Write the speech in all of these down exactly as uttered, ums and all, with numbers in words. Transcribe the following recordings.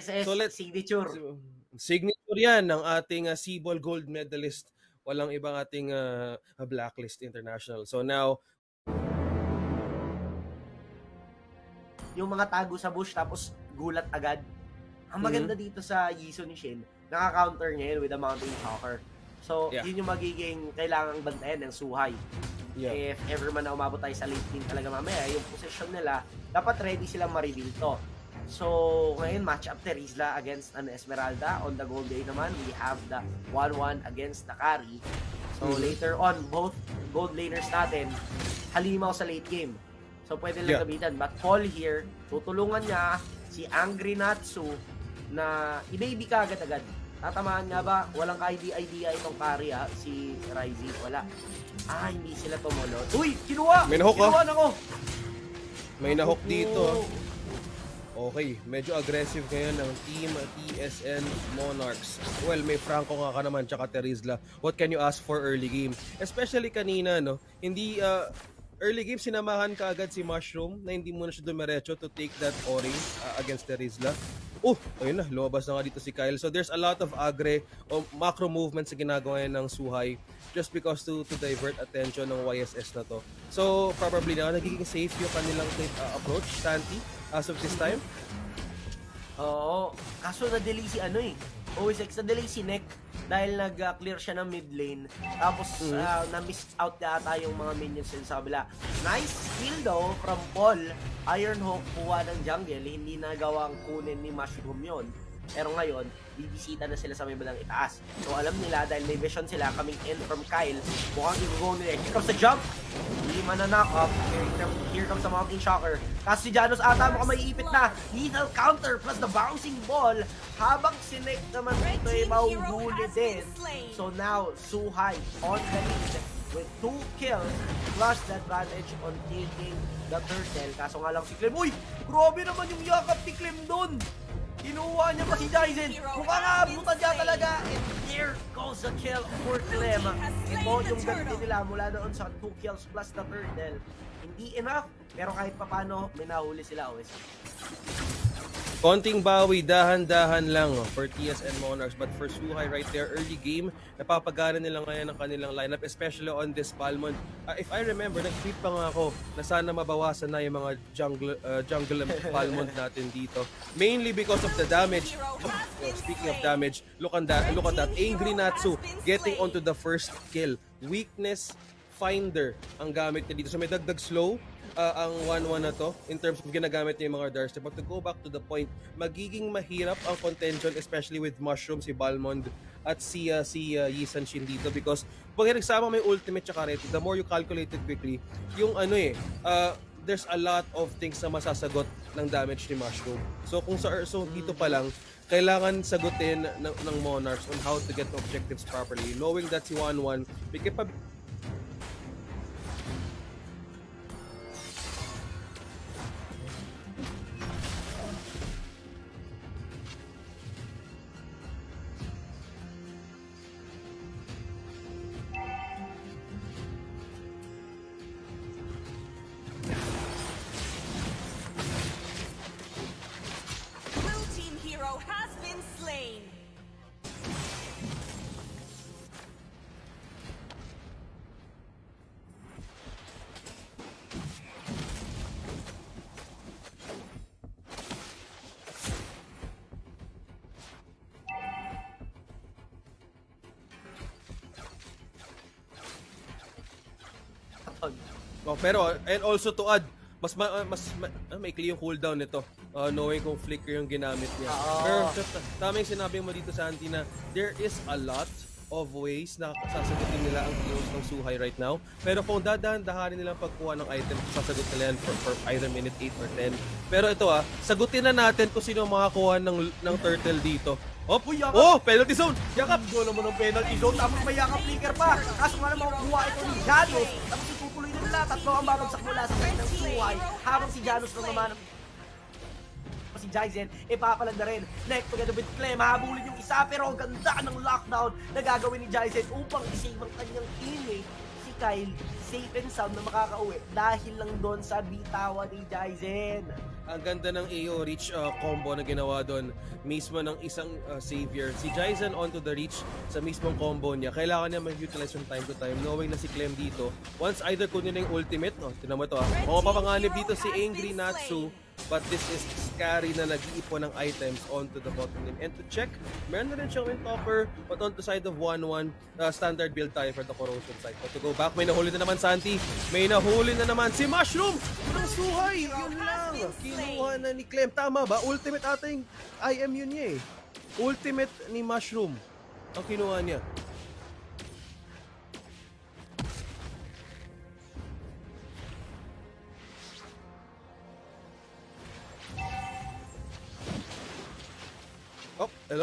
S, so let's, signature. Signature yan ng ating uh, C-Ball gold medalist. Walang ibang ating uh, Blacklist International. So now, yung mga tago sa bush tapos gulat agad. Ang maganda mm-hmm. dito sa Yiso ni Shin, naka-counter niya yun with a Mountain Shocker. So, yeah. yun yung magiging kailangang bantayan ng Suhay. Yeah. If ever man na umabot tayo sa late game talaga mamaya, yung position nila, dapat ready silang ma-reveal to. So, ngayon, match up Terizla against an Esmeralda. On the gold day naman, we have the one one against the Kari. So, mm-hmm. later on, both gold laners natin, halimaw sa late game. So, pwede lang yeah. gamitan. But Paul here, tutulungan niya si Angry Natsu na i-baby ka agad-agad. Tatamaan nga ba? Walang idea-idea itong Kari ha? Si Ryzy, wala. Ah, hindi sila tumulot. Uy! Kinuha! May nahok Kinuha na ko! May nahok dito. Okay, medyo aggressive ngayon ng team T S N Monarchs. Well, may Franco nga ka naman, tsaka Terizla. What can you ask for early game? Especially kanina, no? Hindi, uh, early game, sinamahan ka agad si Mushroom na hindi muna siya dumiretso to take that O-ring uh, against Terizla. Oh, ayun na, lumabas na nga dito si Kyle. So there's a lot of agre o macro movements na ginagawa ng Suhay just because to to divert attention ng Y S S na to. So probably na nagiging safe yung kanilang uh, approach, Santi, as of this time. Oo, kaso na-delay si ano eh. O S X na-delay si Neck dahil nag-clear uh, siya ng mid lane. Tapos mm. uh, na-miss out yata yung mga minions din sa kabila. Nice skill though from Paul. Ironhawk kuha ng jungle, hindi nagawang kunin ni Mushroom yun. Pero ngayon, bibisita na sila sa may bandang itaas. So alam nila, dahil may vision sila coming in from Kyle, mukhang i-go nila. Here comes the jump! Hindi man na-knock up. Here, here comes the Mountain Shocker. Kasi si Janus ata mukhang may ipit na. Lethal counter plus the bouncing ball. Habang si Nick naman dito ay mauhuli din. So now, Suhay on the lead with two kills plus the advantage on taking the turtle. Kaso nga lang si Clem. Uy! Grabe naman yung yakap ni Clem doon! Kinuha niya pa si Jaizen. Mukha nga, buta niya talaga. And there goes the kill for Clem. Ito yung ganti nila mula doon sa two kills plus the turtle. Hindi enough, pero kahit papano, may nahuli sila. Always. Konting bawi, dahan-dahan lang for T S N Monarchs. But for Suhay right there, early game, napapagana nila ngayon ang kanilang lineup, especially on this Balmond. Uh, if I remember, nag-tweet pa nga ako na sana mabawasan na yung mga jungle, uh, jungle Balmond natin dito. Mainly because of the damage. Oh, speaking of damage, look at that, look at that. Angry Natsu getting onto the first kill. Weakness Finder ang gamit niya dito. So may dagdag slow. Uh, ang one one na to in terms of ginagamit niya yung mga Darkstep. But to go back to the point, magiging mahirap ang contention especially with Mushroom, si Balmond at si uh, si uh, Yisan Shin dito because pag nagsama may ultimate tsaka ready, the more you calculate it quickly, yung ano eh, uh, there's a lot of things na masasagot ng damage ni Mushroom. So kung sa Urso dito pa lang, kailangan sagutin ng, ng Monarchs on how to get objectives properly. Knowing that si one one, may capability Oh, pero and also to add, mas ma, mas ma, ah, maikli yung cooldown nito. Uh, knowing kung flicker yung ginamit niya. Oh. Pero tama yung sinabi mo dito Santi na there is a lot of ways na sasagutin nila ang heroes ng Suhay right now. Pero kung dadahan-dahanin nilang pagkuha ng item, sasagot nila yan for, for either minute eight or ten. Pero ito ah, sagutin na natin kung sino makakuha ng, ng turtle dito. Oh, oh, penalty zone! Yakap! Gulo mo ng penalty zone, tapos may yakap flicker pa. Kaso nga naman makukuha ito ni Janus. Tapos itutuloy na nila, tatlo ang babagsak mula sa side ng Suhay. Habang si Janus nang naman si Jaizen, ipapalag na rin. Next together with Clem, habulin yung isa, pero ang ganda ng lockdown na gagawin ni Jaizen upang isave ang kanyang teammate, si Kyle safe and sound na makakauwi dahil lang doon sa bitawan ni Jaizen. Ang ganda ng A O reach uh, combo na ginawa doon mismo ng isang uh, savior. Si Jaizen onto the reach sa mismong combo niya. Kailangan niya mag-utilize yung time to time knowing na si Clem dito. Once either kunin na yung ultimate, no, tinan mo ito ah. Mapapanganib dito si Angry Natsu. But this is scary na nag-iipon ng items onto the bottom lane. And to check, meron na rin siyang Windtalker, but on the side of one one, uh, standard build tayo for the corrosion side. But to go back, may nahuli na naman Santi. May nahuli na naman si Mushroom! Ang suhay! Yun lang! Kinuha na ni Clem. Tama ba? Ultimate ating I M yun niya eh. Ultimate ni Mushroom ang kinuha niya. Oh, hello.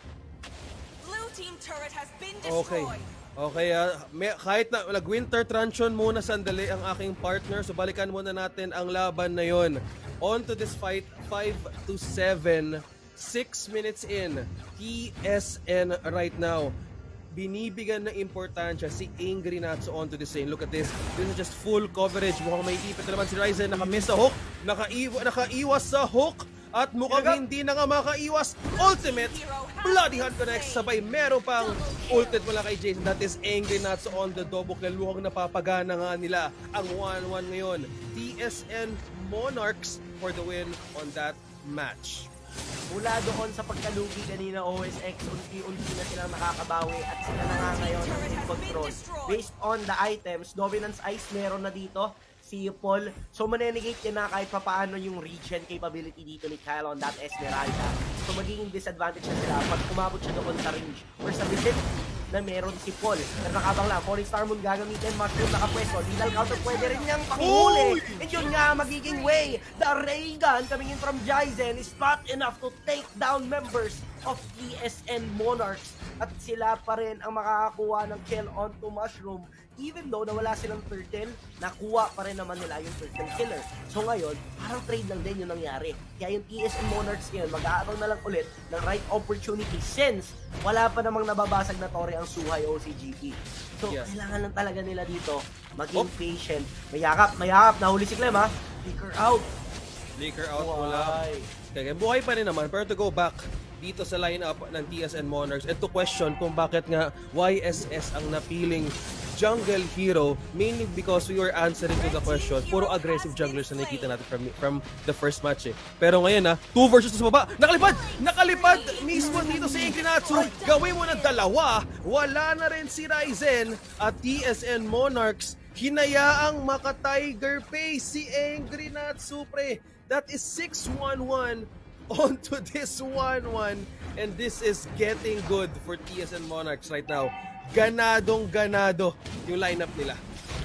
Blue team turret has been Okay. destroyed. Okay, uh, may, kahit na nag-winter truncheon muna sandali ang aking partner, so balikan muna natin ang laban na yon. On to this fight, five to seven, six minutes in, T S N right now. Binibigyan ng importansya si Angry Natsu onto the scene. Look at this. This is just full coverage. Mukhang may ipit na naman si Ryzen. Naka-miss sa hook. Nakaiwa, nakaiwas sa hook. At mukhang hindi na nga makaiwas. Ultimate Bloody Hand connects. Sabay meron pang ultimate mula kay Jason. That is Angry Natsu on the double kill. Mukhang napapagana nga nila ang one one ngayon. T S N Monarchs for the win on that match. Mula doon sa pagkalugi kanina O S X, unti-unti na silang nakakabawi at sila na nga ngayon ang control. Based on the items, Dominance Ice meron na dito, si Paul. So manenegate niya na kahit papaano yung regen capability dito ni Kyle on that Esmeralda. So magiging disadvantage na sila pag kumabot siya doon sa range or sa visit na meron si Paul. Pero nakabang lang, Falling Star Moon gagamitin, Mushroom nakapwesto, Lethal Counter pwede rin niyang panghuli. And yun nga, magiging way. The Ray Gun coming in from Jaizen is not enough to take down members of T S N Monarchs. At sila pa rin ang makakakuha ng kill onto Mushroom. Even though nawala silang turtle, nakuha pa rin naman nila yung turtle killer. So ngayon, parang trade lang din yung nangyari. Kaya yung T S N Monarchs ngayon, mag-aaraw na lang ulit ng right opportunity since wala pa namang nababasag na tore ang Suhay O C G P. So, yeah. Kailangan lang talaga nila dito maging oh. patient. Mayakap, mayakap. Nahuli si Clem ha. Flicker out. Flicker out mula. Kaya buhay pa rin naman. Pero to go back dito sa lineup ng T S N Monarchs and to question kung bakit nga Y S S ang napiling jungle hero, mainly because we were answering to the question, puro aggressive junglers na nakikita natin from, from the first match eh. Pero ngayon na, two versus sa baba, nakalipad! Nakalipad mismo dito sa Angry Natsu. Gawin mo ng dalawa, wala na rin si Ryzen at T S N Monarchs. Hinayaang maka-tiger pace si Angry Natsu, pre. That is six one one onto this one one, and this is getting good for T S N Monarchs right now. Ganadong ganado yung lineup nila.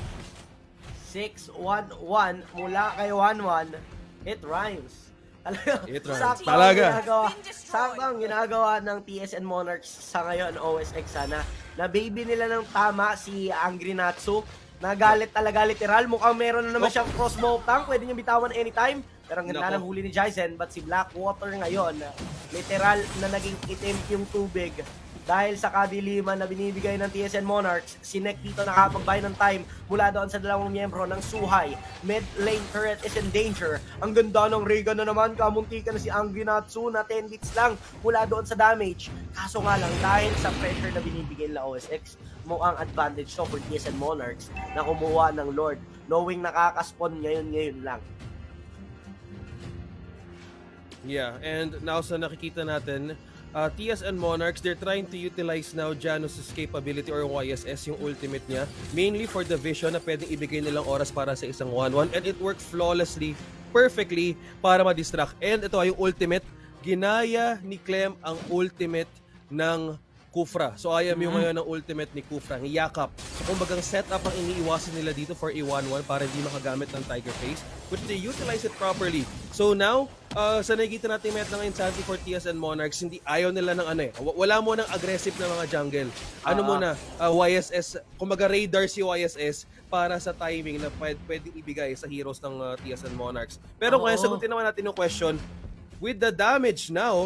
six one one mula kay one one. It rhymes. It rhymes. Sakto Talaga. Ginagawa, sakto ang ginagawa ng T S N Monarchs sa ngayon O S X sana. Na baby nila ng tama si Angry Natsu. Nagalit talaga literal. Mukhang meron na naman oh. siyang crossbow tank. Pwede niyang bitawan anytime. Pero ang ganda ng huli ni Jaizen. But si Blackwater ngayon, literal na naging itim yung tubig. Dahil sa kadiliman na binibigay ng T S N Monarchs, si Nek dito nakapagbay ng time mula doon sa dalawang miyembro ng Suhay. Mid lane turret is in danger. Ang ganda ng Raygun na naman, kamuntika na si Angry Natsu na ten hits lang mula doon sa damage. Kaso nga lang, dahil sa pressure na binibigay ng O S X, mukhang advantage to for T S N Monarchs na kumuha ng Lord, knowing nakakaspawn ngayon-ngayon lang. Yeah, and now sa nakikita natin, Uh, T S N Monarchs, they're trying to utilize now Janus' capability or Y S S, yung ultimate niya, mainly for the vision na pwedeng ibigay nilang oras para sa isang one one, and it worked flawlessly, perfectly, para ma-distract. And ito ay yung ultimate, ginaya ni Clem ang ultimate ng Kufra. So I am yung ngayon ng ultimate ni Kufra, ng Yakap. So kumbagang setup ang iniiwasan nila dito for a one one para hindi makagamit ng Tiger Face, which they utilize it properly. So now, uh, sa nakikita natin met ng Insanity for T S N Monarchs, hindi ayaw nila ng ano eh. Wala mo ng aggressive na mga jungle. Ano uh-huh. muna, uh, Y S S, kumbaga radar si Y S S para sa timing na pwede, pwedeng ibigay sa heroes ng uh, T S N Monarchs. Pero uh-huh. kaya sagutin naman natin yung question, with the damage now,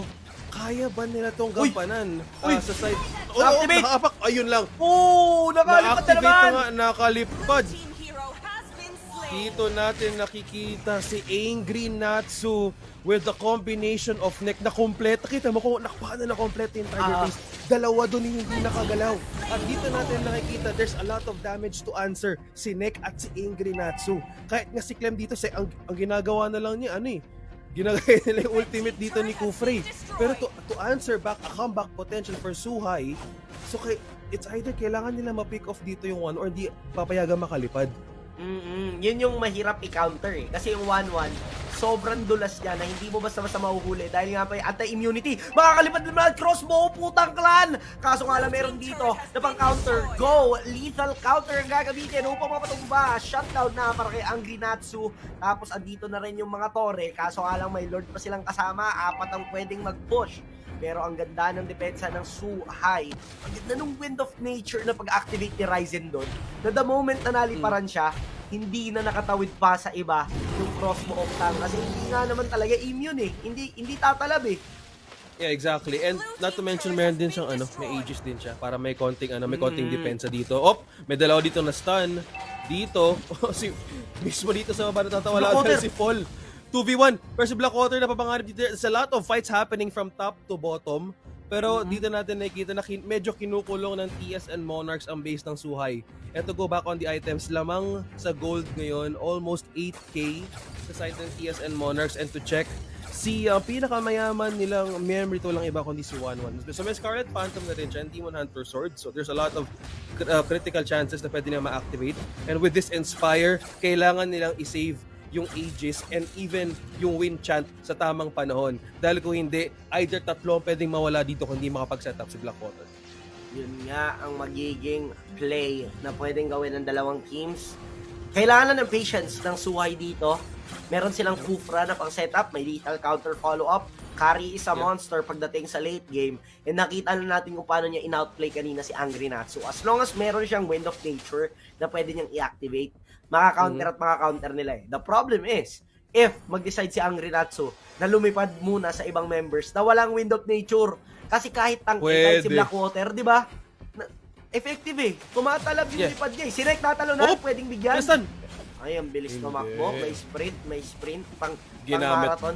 kaya ba nila tong Uy! gampanan Uy! ah, sa side? Activate! Nakaapak! Ayun lang. Oh, nakalipad na Na-activate naman! na nga, nakalipad. Team hero has been slain. Dito natin nakikita si Angry Natsu with the combination of neck na kompleto. Kita mo kung paano na kompleto yung Tiger Ah. Face. Dalawa doon yung hindi nakagalaw. At dito natin nakikita there's a lot of damage to answer si Neck at si Angry Natsu. Kahit nga si Clem dito, say, ang, ang ginagawa na lang niya, ano eh, ginagaya nila yung ultimate dito ni Kufrey. Pero to, to answer back a comeback potential for Suhai, so kay, it's either kailangan nila ma-pick off dito yung one or di papayagan makalipad. Mm-mm. Yun yung mahirap i-counter eh. Kasi yung one one, sobrang dulas niya na hindi mo basta-basta mahuhuli dahil nga pa yung anti-immunity. Makakalipad naman crossbow, putang clan! Kaso nga lang meron dito na pang counter. Go! Lethal counter ang gagamitin upang mapatumba. Shutdown na para kay Angry Natsu. Tapos andito na rin yung mga tore. Kaso nga lang may Lord pa silang kasama. Apat ang pwedeng mag-push. Pero ang ganda ng depensa ng Suhai. Ang ganda ng Wind of Nature na pag-activate ni Ryzen doon. Na the moment na naliparan siya, hindi na nakatawid pa sa iba yung crossbow of tank. Kasi hindi nga naman talaga immune eh. Hindi hindi tatalab eh. Yeah, exactly. And not to mention, meron din siyang ano, may aegis din siya para may konting ano, may konting Mm. depensa dito. Op, may dalawa dito na stun. Dito, si mismo dito sa baba natatawala Blackwater. si Paul. two v one versus Blackwater na papangarap dito. There's a lot of fights happening from top to bottom. Pero dito natin nakikita na kin- medyo kinukulong ng T S and Monarchs ang base ng Suhai. And to go back on the items, lamang sa gold ngayon, almost eight K sa side ng T S and Monarchs. And to check, si uh, pinakamayaman nilang memory to lang iba kundi si one one. So may Scarlet Phantom na rin siya, and Demon Hunter Sword. So there's a lot of uh, critical chances na pwede nila ma-activate. And with this Inspire, kailangan nilang i-save yung Aegis and even yung Wind Chant sa tamang panahon. Dahil kung hindi, either tatlo ang pwedeng mawala dito kung hindi makapag-set up si Blackwater. Yun nga ang magiging play na pwedeng gawin ng dalawang teams. Kailangan ng patience ng Suhai dito. Meron silang Kufra na pang setup, may lethal counter follow-up. Carry is a Yeah. monster pagdating sa late game. And nakita na natin kung paano niya in-outplay kanina si Angry Natsu. As long as meron siyang Wind of Nature na pwede niyang i-activate, maka-counter at maka-counter nila eh. The problem is, if mag-decide si Angry Natsu na lumipad muna sa ibang members na walang Wind of Nature, kasi kahit tank kahit si Pwede. Blackwater, di ba? Na- Effective eh. Tumatalab yung Yeah. lipad niya eh. Si Neck natalo na, Oh! pwedeng bigyan. Nasaan? Ay, ang bilis Hindi. tumakbo. May sprint, may sprint. Pang, pang Ginamit. marathon.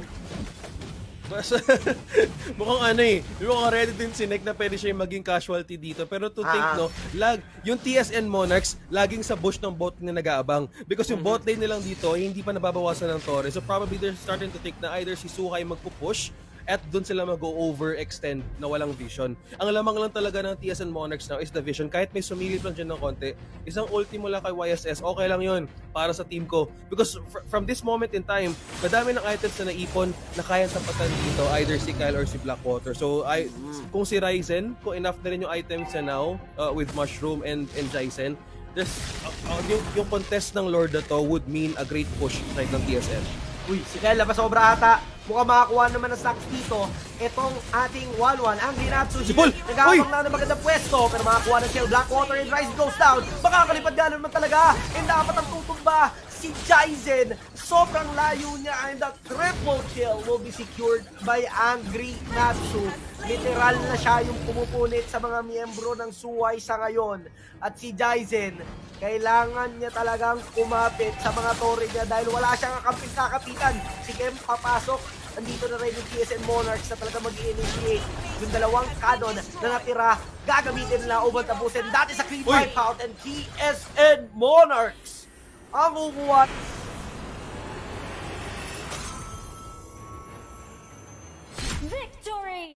Basta, mukhang ano eh, mukhang ready din si Neck na pwede siya yung maging casualty dito. Pero to think, Ah. no, lag, yung T S N Monarchs, laging sa bush ng bot na nag-aabang. Because yung bot lane nilang dito, eh, hindi pa nababawasan ng Torre. So probably they're starting to think na either si Suhai magpupush, at doon sila mag-overextend na walang vision. Ang lamang lang talaga ng T S N Monarchs now is the vision. Kahit may sumilip lang dyan ng konti, isang ultimo lang kay Y S S, okay lang yun para sa team ko. Because fr- from this moment in time, madami ng items na naipon na kayang tapatan dito, either si Kyle or si Blackwater. So, I, kung si Ryzen, kung enough na rin yung items na now, uh, with Mushroom and, and Jaizen, there's, uh, uh, yung, yung contest ng Lord na to would mean a great push side ng T S N. Uy, si Kyle labas sobra ata. Mukhang makakuha naman ng stacks dito. Itong ating one one, ang Ginatsu. Si Paul! Nagkakapang lang ng magandang pwesto, pero makakuha ng kill. Blackwater and Rise goes down. Makakalipad nga naman talaga. And dapat ang tutumba si Jaizen. Sobrang layo niya, and the triple kill will be secured by Angry Natsu. Literal na siya yung pumupunit sa mga miyembro ng Suhai sa ngayon. At si Jaizen, kailangan niya talagang kumapit sa mga tore niya dahil wala siyang kakamping kakapitan. Si Kem papasok, andito na rin yung T S N Monarchs na talaga mag-i-initiate. Yung dalawang canon na natira, gagamitin nila over tapusin. That is a clean Uy! wipeout, and T S N Monarchs ang kukuha. Victory!